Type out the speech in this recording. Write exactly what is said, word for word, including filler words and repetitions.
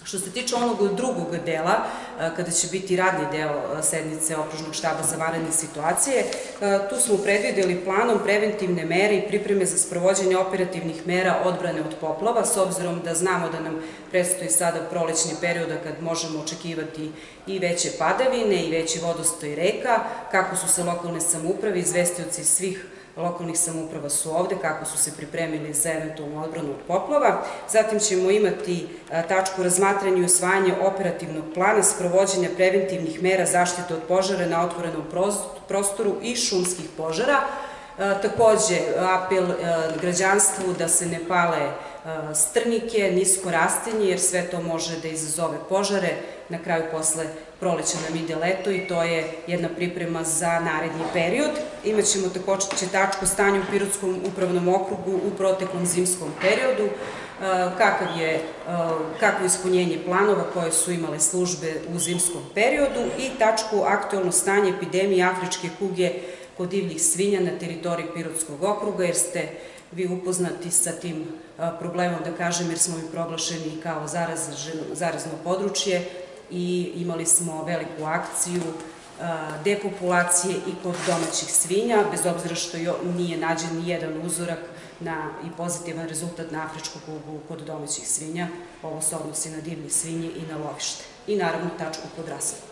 Što se tiče onog drugog dela, kada će biti radni deo sednice Okružnog štaba za vanredne situacije, tu smo predvideli planom preventivne mere i pripreme za sprovođenje operativnih mera odbrane od poplava, s obzirom da znamo da nam predstoji sada prolećni period kad možemo očekivati i veće padavine i veći vodostaj reka, kako su se lokalne samouprave, izvestioci svih lokalnih samouprava su ovde, kako su se pripremili za eventualnu odbranu od poplava. Zatim ćemo imati tačku razmatranja i usvajanja operativnog plana sprovođenja preventivnih mera zaštite od požara na otvorenom prostoru i šumskih požara. Takođe, apel građanstvu da se ne pale strnike, nisko rastenje, jer sve to može da izazove požare. Na kraju, posle proleća nam ide leto i to je jedna priprema za naredni period. Imaćemo takođe tačku stanja u Pirotskom upravnom okrugu u proteklom zimskom periodu, kakvo je ispunjenje planova koje su imale službe u zimskom periodu i tačku aktuelno stanje epidemije afričke kuge kod divljih svinja na teritoriji Pirotskog okruga, jer ste vi upoznati sa tim problemom, da kažem, jer smo mi proglašeni kao zarazno područje i imali smo veliku akciju depopulacije i kod domaćih svinja, bez obzira što nije nađen ni jedan uzorak i pozitivan rezultat na afričku kugu kod domaćih svinja. Ovo se odnosi na divlje svinje i na lovište. I naravno tačku kod rasada.